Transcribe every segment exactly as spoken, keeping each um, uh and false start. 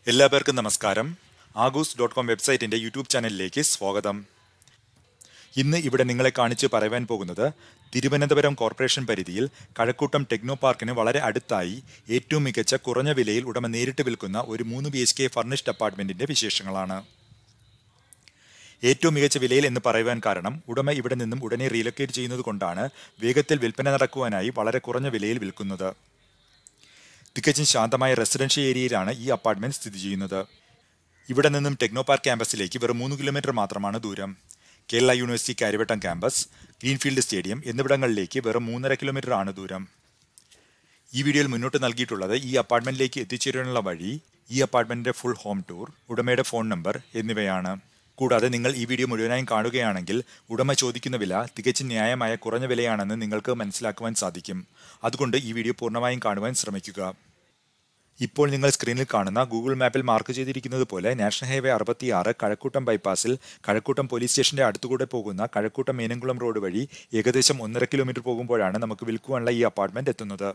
എല്ലാവർക്കും നമസ്കാരം. Aagoos dot com വെബ്സൈറ്റിൻ്റെ യൂട്യൂബ് ചാനലിലേക്ക് സ്വാഗതം. ഇന്ന് ഇവിടെ നിങ്ങളെ കാണിച്ച് പറയുവാൻ പോകുന്നത് തിരുവനന്തപുരം കോർപ്പറേഷൻ പരിധിയിൽ കഴക്കൂട്ടം ടെക്നോ പാർക്കിന് വളരെ അടുത്തായി ഏറ്റവും മികച്ച കുറഞ്ഞ വിലയിൽ ഉടമ നേരിട്ട് വിൽക്കുന്ന ഒരു മൂന്ന് ബി എച്ച് കെ ഫർണിഷ്ഡ് അപ്പാർട്ട്മെൻറ്റിൻ്റെ വിശേഷങ്ങളാണ്. ഏറ്റവും മികച്ച വിലയിൽ എന്ന് പറയുവാൻ കാരണം ഉടമ ഇവിടെ നിന്നും ഉടനെ റീലൊക്കേറ്റ് ചെയ്യുന്നത് കൊണ്ടാണ് വേഗത്തിൽ വിൽപ്പന നടക്കുവാനായി വളരെ കുറഞ്ഞ വിലയിൽ വിൽക്കുന്നത്. തികച്ചും ശാന്തമായ റെസിഡൻഷ്യൽ ഏരിയയിലാണ് ഈ അപ്പാർട്ട്മെന്റ് സ്ഥിതി ചെയ്യുന്നത്. ഇവിടെ നിന്നും ടെക്നോ പാർക്ക് ക്യാമ്പസിലേക്ക് വെറും മൂന്ന് കിലോമീറ്റർ മാത്രമാണ് ദൂരം. Kerala university Kariavattom campus, Greenfield stadium എന്നിവിടങ്ങളിലേക്ക് വെറും മൂന്നര കിലോമീറ്റർ ആണ് ദൂരം. ഈ വീഡിയോയിൽ മുന്നോട്ട് നൽകിയിട്ടുള്ളത് ഈ അപ്പാർട്ട്മെന്റിലേക്ക് എത്തിച്ചേരാനുള്ള വഴി, ഈ അപ്പാർട്ട്മെന്റിന്റെ ഫുൾ ഹോം ടൂർ, ഉടമയുടെ ഫോൺ നമ്പർ എന്നിവയാണ്. കൂടാതെ നിങ്ങൾ ഈ വീഡിയോ മുഴുവനായും കാണുകയാണെങ്കിൽ ഉടമ ചോദിക്കുന്ന വില തികച്ചും ന്യായമായ കുറഞ്ഞ വിലയാണെന്ന് നിങ്ങൾക്ക് മനസ്സിലാക്കുവാൻ സാധിക്കും. അതുകൊണ്ട് ഈ വീഡിയോ പൂർണ്ണമായും കാണുവാൻ ശ്രമിക്കുക. ഇപ്പോൾ നിങ്ങൾ സ്ക്രീനിൽ കാണുന്ന ഗൂഗിൾ മാപ്പിൽ മാർക്ക് ചെയ്തിരിക്കുന്നത് പോലെ നാഷണൽ ഹൈവേ അറുപത്തിയാറ് കഴക്കൂട്ടം ബൈപ്പാസിൽ കഴക്കൂട്ടം പോലീസ് സ്റ്റേഷന്റെ അടുത്തുകൂടെ പോകുന്ന കഴക്കൂട്ടം മേനംകുളം റോഡ് വഴി ഏകദേശം ഒന്നര കിലോമീറ്റർ പോകുമ്പോഴാണ് നമുക്ക് വിൽക്കുവാനുള്ള ഈ അപ്പാർട്ട്മെന്റ് എത്തുന്നത്.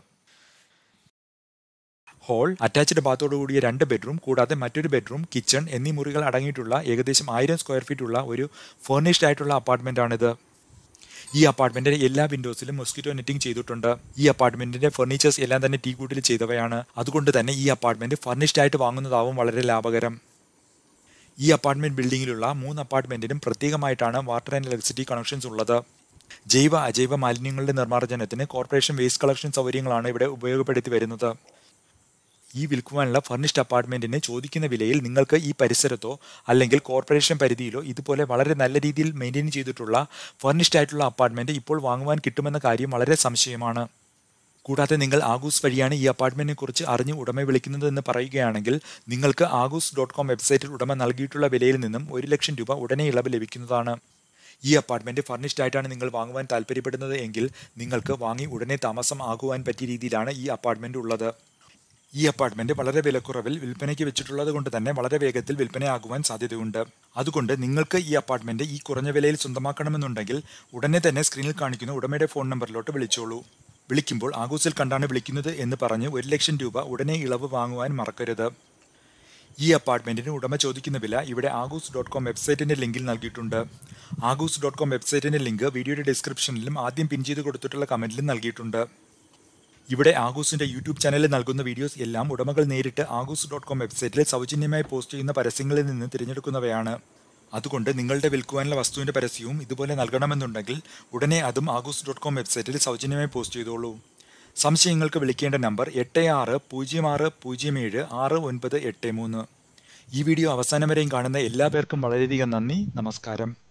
ഹോൾ, അറ്റാച്ച്ഡ് ബാത്തോടുകൂടിയ രണ്ട് ബെഡ്റൂം കൂടാതെ മറ്റൊരു ബെഡ്റൂം, കിച്ചൺ എന്നീ മുറികൾ അടങ്ങിയിട്ടുള്ള ഏകദേശം ആയിരം സ്ക്വയർ ഫീറ്റ് ഉള്ള ഒരു ഫർണിഷ്ഡ് ആയിട്ടുള്ള അപ്പാർട്ട്മെന്റ് ആണിത്. ഈ അപ്പാർട്ട്മെന്റിന്റെ എല്ലാ വിൻഡോസിലും മൊസ്കിറ്റോ നെറ്റിംഗ് ചെയ്തിട്ടുണ്ട്. ഈ അപ്പാർട്ട്മെന്റിന്റെ ഫർണിച്ചേഴ്സ് എല്ലാം തന്നെ ടീ കൂട്ടിൽ ചെയ്തവയാണ്. അതുകൊണ്ട് തന്നെ ഈ അപ്പാർട്ട്മെന്റ് ഫർണിഷ്ഡ് ആയിട്ട് വാങ്ങുന്നതാവും വളരെ ലാഭകരം. ഈ അപ്പാർട്ട്മെന്റ് ബിൽഡിംഗിലുള്ള മൂന്ന് അപ്പാർട്ട്മെന്റിനും പ്രത്യേകമായിട്ടാണ് വാട്ടർ ആൻഡ് ഇലക്ട്രിസിറ്റി കണക്ഷൻസ് ഉള്ളത്. ജൈവ അജൈവ മാലിന്യങ്ങളുടെ നിർമ്മാർജ്ജനത്തിന് കോർപ്പറേഷൻ വേസ്റ്റ് കളക്ഷൻ സൗകര്യങ്ങളാണ് ഇവിടെ ഉപയോഗപ്പെടുത്തി വരുന്നത്. ഈ വിൽക്കുവാനുള്ള ഫർണിഷ്ഡ് അപ്പാർട്ട്മെന്റിന് ചോദിക്കുന്ന വിലയിൽ നിങ്ങൾക്ക് ഈ പരിസരത്തോ അല്ലെങ്കിൽ കോർപ്പറേഷൻ പരിധിയിലോ ഇതുപോലെ വളരെ നല്ല രീതിയിൽ മെയിൻറ്റെയിൻ ചെയ്തിട്ടുള്ള ഫർണിഷ്ഡ് ആയിട്ടുള്ള അപ്പാർട്ട്മെന്റ് ഇപ്പോൾ വാങ്ങുവാൻ കിട്ടുമെന്ന കാര്യം വളരെ സംശയമാണ്. കൂടാതെ നിങ്ങൾ ആഗൂസ് വഴിയാണ് ഈ അപ്പാർട്ട്മെന്റിനെ കുറിച്ച് അറിഞ്ഞ് ഉടമയെ വിളിക്കുന്നത് എന്ന് പറയുകയാണെങ്കിൽ നിങ്ങൾക്ക് ആഗൂസ് ഡോട്ട് കോം വെബ്സൈറ്റിൽ ഉടമ നൽകിയിട്ടുള്ള വിലയിൽ നിന്നും ഒരു ലക്ഷം രൂപ ഉടനെ ഇളവ് ലഭിക്കുന്നതാണ്. ഈ അപ്പാർട്ട്മെന്റ് ഫർണിഷ്ഡ് ആയിട്ടാണ് നിങ്ങൾ വാങ്ങുവാൻ താല്പര്യപ്പെടുന്നത് എങ്കിൽ നിങ്ങൾക്ക് വാങ്ങി ഉടനെ താമസം ആകുവാൻ പറ്റിയ രീതിയിലാണ് ഈ അപ്പാർട്ട്മെന്റ് ഉള്ളത്. ഈ അപ്പാർട്ട്മെന്റ് വളരെ വിലക്കുറവിൽ വിൽപ്പനയ്ക്ക് വെച്ചിട്ടുള്ളത് കൊണ്ട് തന്നെ വളരെ വേഗത്തിൽ വിൽപ്പനയാകുവാൻ സാധ്യതയുണ്ട്. അതുകൊണ്ട് നിങ്ങൾക്ക് ഈ അപ്പാർട്ട്മെന്റ് ഈ കുറഞ്ഞ വിലയിൽ സ്വന്തമാക്കണമെന്നുണ്ടെങ്കിൽ ഉടനെ തന്നെ സ്ക്രീനിൽ കാണിക്കുന്ന ഉടമയുടെ ഫോൺ നമ്പറിലോട്ട് വിളിച്ചോളൂ. വിളിക്കുമ്പോൾ ആഗൂസിൽ കണ്ടാണ് വിളിക്കുന്നത് എന്ന് പറഞ്ഞ് ഒരു ലക്ഷം രൂപ ഉടനെ ഇളവ് വാങ്ങുവാൻ മറക്കരുത്. ഈ അപ്പാർട്ട്മെന്റിന് ഉടമ ചോദിക്കുന്ന വില ഇവിടെ ആഗൂസ് ഡോട്ട് കോം വെബ്സൈറ്റിന്റെ ലിങ്കിൽ നൽകിയിട്ടുണ്ട്. ആഗൂസ് ഡോട്ട് കോം വെബ്സൈറ്റിന്റെ ലിങ്ക് വീഡിയോയുടെ ഡിസ്ക്രിപ്ഷനിലും ആദ്യം പിൻ ചെയ്ത് കൊടുത്തിട്ടുള്ള കമന്റിലും നൽകിയിട്ടുണ്ട്. ഇവിടെ ആഗൂസിന്റെ യൂട്യൂബ് ചാനലിൽ നൽകുന്ന വീഡിയോസ് എല്ലാം ഉടമകൾ നേരിട്ട് ആഗൂസ് ഡോട്ട് കോം വെബ്സൈറ്റിൽ സൗജന്യമായി പോസ്റ്റ് ചെയ്യുന്ന പരസ്യങ്ങളിൽ നിന്ന് തിരഞ്ഞെടുക്കുന്നവയാണ്. അതുകൊണ്ട് നിങ്ങളുടെ വിൽക്കുവാനുള്ള വസ്തുവിന്റെ പരസ്യവും ഇതുപോലെ നൽകണമെന്നുണ്ടെങ്കിൽ ഉടനെ അതും ആഗൂസ് ഡോട്ട് കോം വെബ്സൈറ്റിൽ സൗജന്യമായി പോസ്റ്റ് ചെയ്തോളൂ. സംശയങ്ങൾക്ക് വിളിക്കേണ്ട നമ്പർ എട്ട് ആറ് പൂജ്യം ആറ് പൂജ്യം ഏഴ് ആറ് ഒൻപത് എട്ട് മൂന്ന്. ഈ വീഡിയോ അവസാനം വരെയും കാണുന്ന എല്ലാ പേർക്കും വളരെയധികം നന്ദി. നമസ്കാരം.